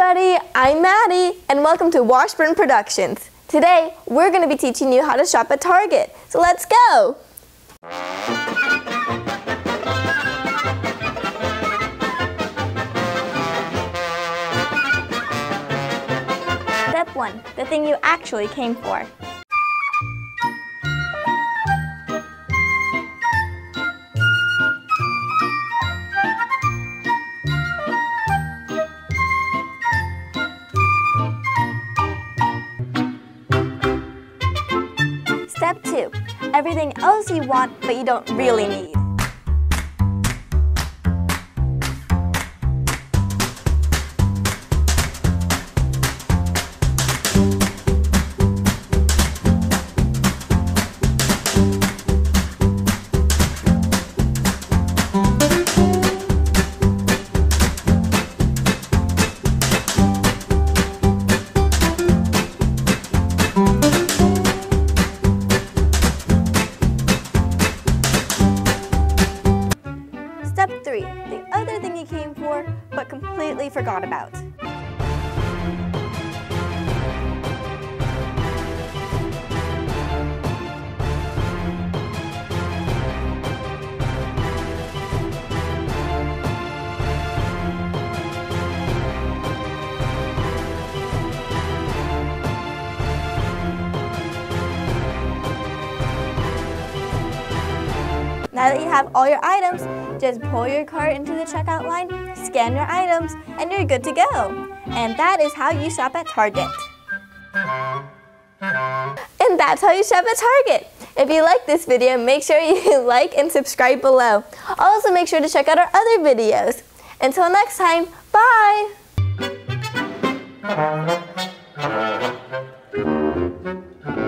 everybody, I'm Maddie and welcome to Washburn Productions. Today we're going to be teaching you how to shop at Target. So let's go! Step 1. The thing you actually came for. Step 2. Everything else you want but you don't really need. Step 3. The other thing you came for, but completely forgot about. Now that you have all your items, just pull your cart into the checkout line, scan your items, and you're good to go. And that is how you shop at Target. And that's how you shop at Target. If you like this video, make sure you like and subscribe below. Also make sure to check out our other videos. Until next time, bye!